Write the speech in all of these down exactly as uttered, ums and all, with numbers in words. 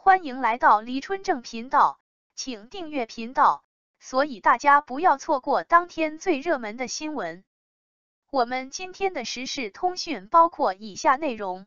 欢迎来到黎春正频道，请订阅频道，所以大家不要错过当天最热门的新闻。我们今天的时事通讯包括以下内容。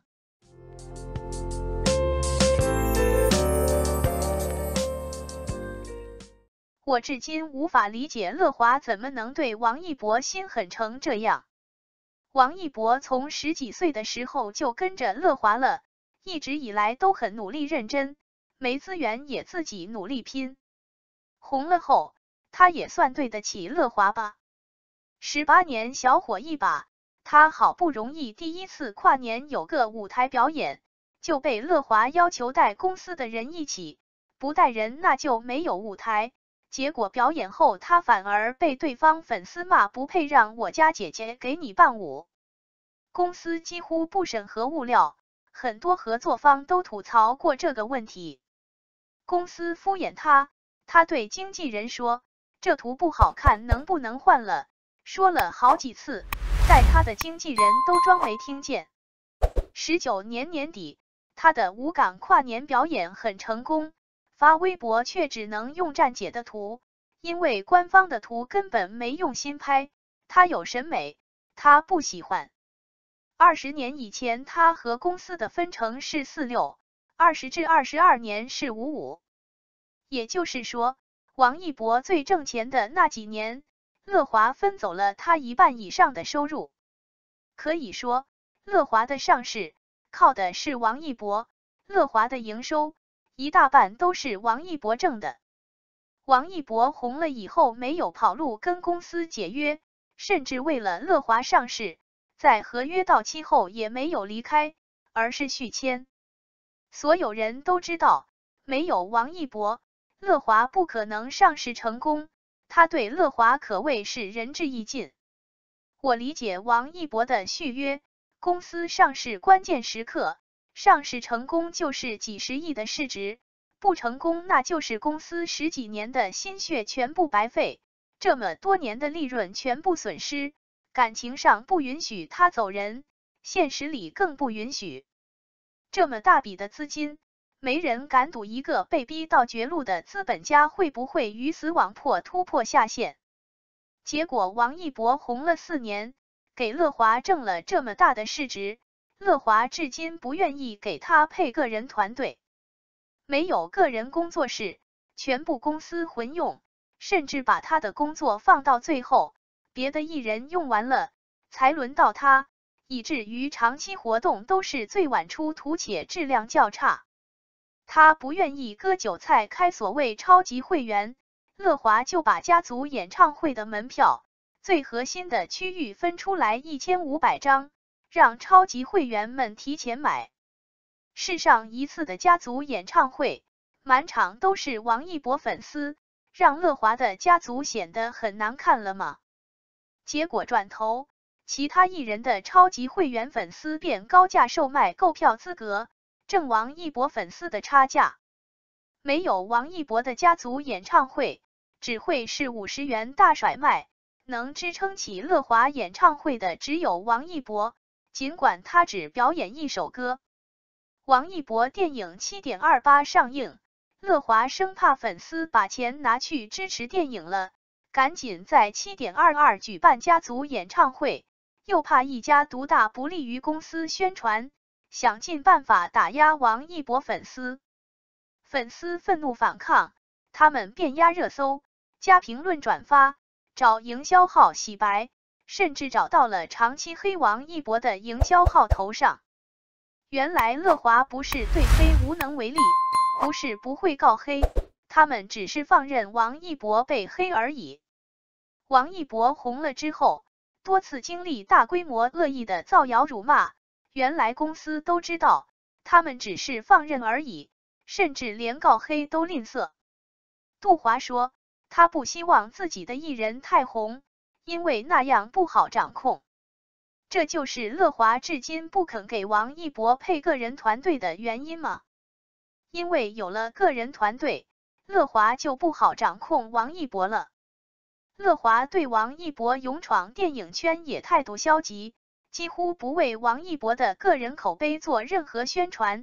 我至今无法理解乐华怎么能对王一博心狠成这样。王一博从十几岁的时候就跟着乐华了，一直以来都很努力认真，没资源也自己努力拼。红了后，他也算对得起乐华吧。十八年小火一把，他好不容易第一次跨年有个舞台表演，就被乐华要求带公司的人一起，不带人那就没有舞台。结果表演后，他反而被对方粉丝骂不配让我家姐姐给你伴舞。公司几乎不审核物料，很多合作方都吐槽过这个问题。公司敷衍他，他对经纪人说：“这图不好看，能不能换了？”说了好几次，但他的经纪人都装没听见。十九年年底，他的武港跨年表演很成功。发微博却只能用站姐的图，因为官方的图根本没用心拍，他有审美，他不喜欢。二十年以前，他和公司的分成是四六，二十至二十二年是五五。也就是说，王一博最挣钱的那几年，乐华分走了他一半以上的收入。可以说，乐华的上市靠的是王一博，乐华的营收一大半都是王一博挣的。王一博红了以后没有跑路跟公司解约，甚至为了乐华上市，在合约到期后也没有离开，而是续签。所有人都知道，没有王一博，乐华不可能上市成功，他对乐华可谓是仁至义尽。我理解王一博的续约，公司上市关键时刻，上市成功就是几十亿的市值，不成功那就是公司十几年的心血全部白费，这么多年的利润全部损失。感情上不允许他走人，现实里更不允许。这么大笔的资金，没人敢赌一个被逼到绝路的资本家会不会鱼死网破突破下线。结果王一博红了四年，给乐华挣了这么大的市值，乐华至今不愿意给他配个人团队，没有个人工作室，全部公司混用，甚至把他的工作放到最后，别的艺人用完了才轮到他，以至于长期活动都是最晚出图且质量较差。他不愿意割韭菜开所谓超级会员，乐华就把家族演唱会的门票最核心的区域分出来一千五百张，让超级会员们提前买。世上一次的家族演唱会，满场都是王一博粉丝，让乐华的家族显得很难看了吗？结果转头，其他艺人的超级会员粉丝便高价售卖购票资格，挣王一博粉丝的差价。没有王一博的家族演唱会，只会是五十元大甩卖，能支撑起乐华演唱会的只有王一博，尽管他只表演一首歌。王一博电影 七点二八 上映，乐华生怕粉丝把钱拿去支持电影了，赶紧在 七点二二 举办家族演唱会，又怕一家独大不利于公司宣传，想尽办法打压王一博粉丝。粉丝愤怒反抗，他们便压热搜，加评论转发，找营销号洗白，甚至找到了长期黑王一博的营销号头上。原来乐华不是对黑无能为力，不是不会告黑，他们只是放任王一博被黑而已。王一博红了之后，多次经历大规模恶意的造谣辱骂，原来公司都知道，他们只是放任而已，甚至连告黑都吝啬。杜华说，他不希望自己的艺人太红，因为那样不好掌控。这就是乐华至今不肯给王一博配个人团队的原因吗？因为有了个人团队，乐华就不好掌控王一博了。乐华对王一博勇闯电影圈也态度消极，几乎不为王一博的个人口碑做任何宣传，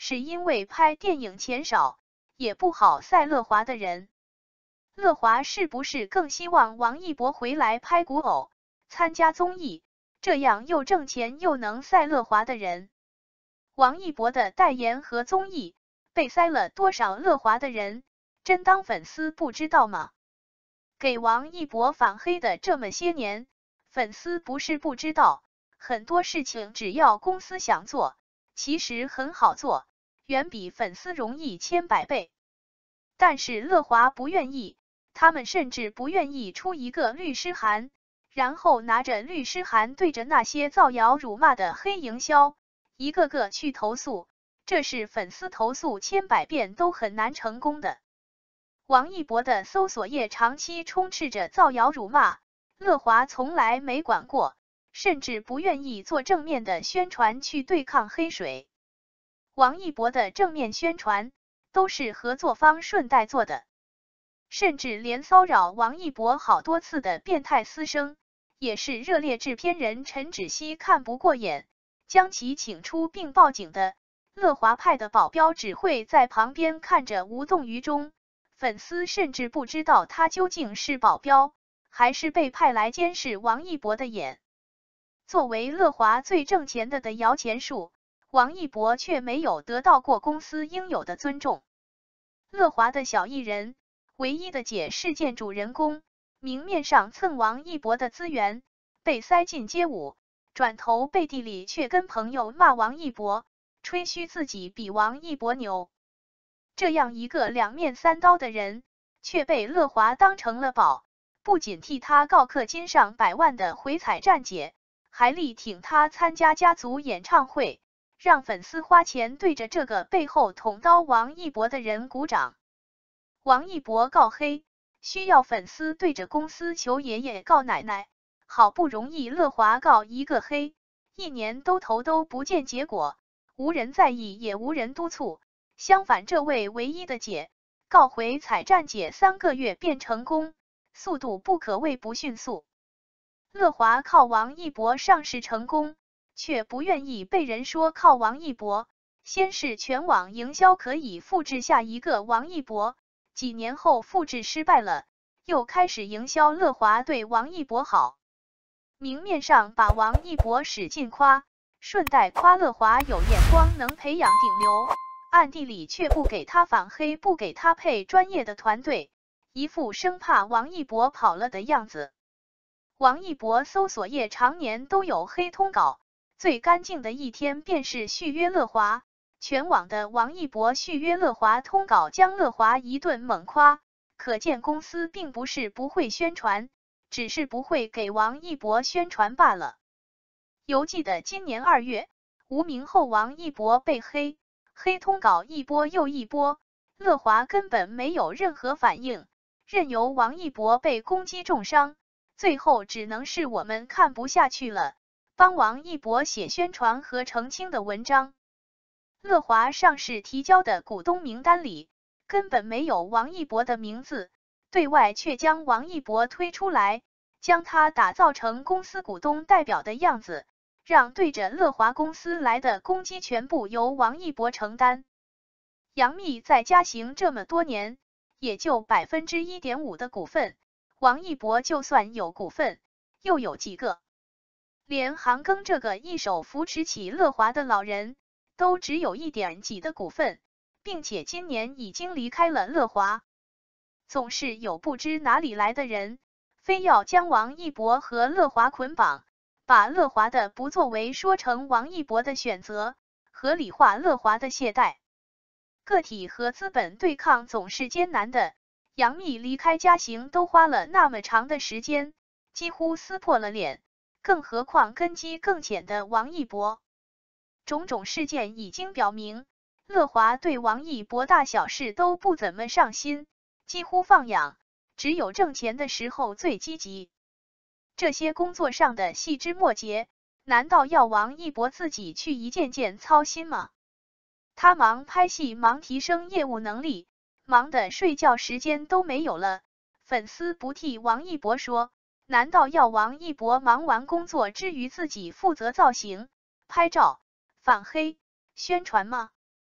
是因为拍电影钱少，也不好塞乐华的人。乐华是不是更希望王一博回来拍古偶，参加综艺，这样又挣钱又能塞乐华的人？王一博的代言和综艺被塞了多少乐华的人，真当粉丝不知道吗？给王一博反黑的这么些年，粉丝不是不知道，很多事情只要公司想做，其实很好做，远比粉丝容易千百倍。但是乐华不愿意，他们甚至不愿意出一个律师函，然后拿着律师函对着那些造谣辱骂的黑营销，一个个去投诉，这是粉丝投诉千百遍都很难成功的。王一博的搜索页长期充斥着造谣辱骂，乐华从来没管过，甚至不愿意做正面的宣传去对抗黑水。王一博的正面宣传都是合作方顺带做的，甚至连骚扰王一博好多次的变态私生，也是热烈制片人陈芷溪看不过眼，将其请出并报警的。乐华派的保镖只会在旁边看着无动于衷，粉丝甚至不知道他究竟是保镖，还是被派来监视王一博的眼。作为乐华最挣钱的的摇钱树，王一博却没有得到过公司应有的尊重。乐华的小艺人，唯一的姐事件主人公，明面上蹭王一博的资源，被塞进街舞，转头背地里却跟朋友骂王一博，吹嘘自己比王一博牛。这样一个两面三刀的人，却被乐华当成了宝，不仅替他告氪金上百万的回彩站姐，还力挺他参加家族演唱会，让粉丝花钱对着这个背后捅刀王一博的人鼓掌。王一博告黑，需要粉丝对着公司求爷爷告奶奶，好不容易乐华告一个黑，一年都头都不见结果，无人在意也无人督促。相反，这位唯一的姐告回彩站姐三个月便成功，速度不可谓不迅速。乐华靠王一博上市成功，却不愿意被人说靠王一博。先是全网营销可以复制下一个王一博，几年后复制失败了，又开始营销乐华对王一博好，明面上把王一博使劲夸，顺带夸乐华有眼光能培养顶流，暗地里却不给他反黑，不给他配专业的团队，一副生怕王一博跑了的样子。王一博搜索页常年都有黑通稿，最干净的一天便是续约乐华，全网的王一博续约乐华通稿将乐华一顿猛夸，可见公司并不是不会宣传，只是不会给王一博宣传罢了。犹记得今年二月，无名后王一博被黑，黑通稿一波又一波，乐华根本没有任何反应，任由王一博被攻击重伤，最后只能是我们看不下去了，帮王一博写宣传和澄清的文章。乐华上市提交的股东名单里根本没有王一博的名字，对外却将王一博推出来，将他打造成公司股东代表的样子，让对着乐华公司来的攻击全部由王一博承担。杨幂在嘉行这么多年，也就 百分之一点五 的股份，王一博就算有股份，又有几个？连韩庚这个一手扶持起乐华的老人，都只有一点几的股份，并且今年已经离开了乐华。总是有不知哪里来的人，非要将王一博和乐华捆绑，把乐华的不作为说成王一博的选择，合理化乐华的懈怠。个体和资本对抗总是艰难的，杨幂离开嘉行都花了那么长的时间，几乎撕破了脸，更何况根基更浅的王一博。种种事件已经表明，乐华对王一博大小事都不怎么上心，几乎放养，只有挣钱的时候最积极。这些工作上的细枝末节，难道要王一博自己去一件件操心吗？他忙拍戏，忙提升业务能力，忙的睡觉时间都没有了。粉丝不替王一博说，难道要王一博忙完工作之余自己负责造型、拍照、反黑、宣传吗？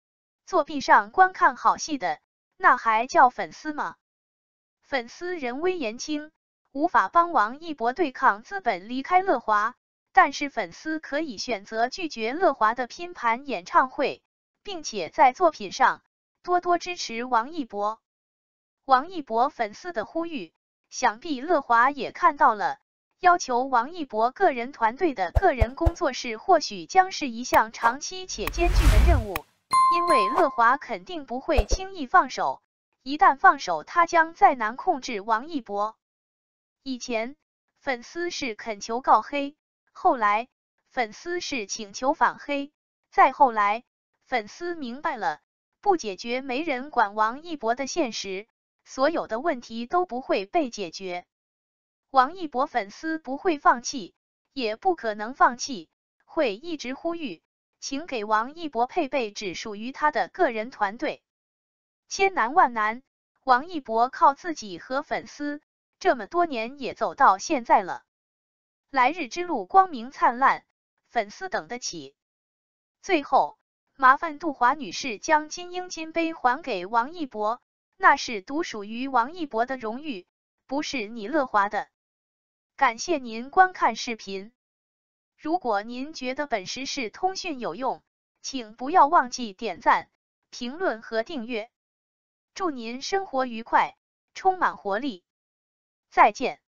作壁上观看好戏的，那还叫粉丝吗？粉丝人微言轻，无法帮王一博对抗资本离开乐华，但是粉丝可以选择拒绝乐华的拼盘演唱会，并且在作品上多多支持王一博。王一博粉丝的呼吁，想必乐华也看到了，要求王一博个人团队的个人工作室或许将是一项长期且艰巨的任务，因为乐华肯定不会轻易放手，一旦放手，他将再难控制王一博。以前粉丝是恳求告黑，后来粉丝是请求反黑，再后来粉丝明白了，不解决没人管王一博的现实，所有的问题都不会被解决。王一博粉丝不会放弃，也不可能放弃，会一直呼吁，请给王一博配备只属于他的个人团队。千难万难，王一博靠自己和粉丝，这么多年也走到现在了。来日之路光明灿烂，粉丝等得起。最后，麻烦杜华女士将金鹰金杯还给王一博，那是独属于王一博的荣誉，不是你乐华的。感谢您观看视频。如果您觉得本时事通讯有用，请不要忘记点赞、评论和订阅。祝您生活愉快，充满活力。再见。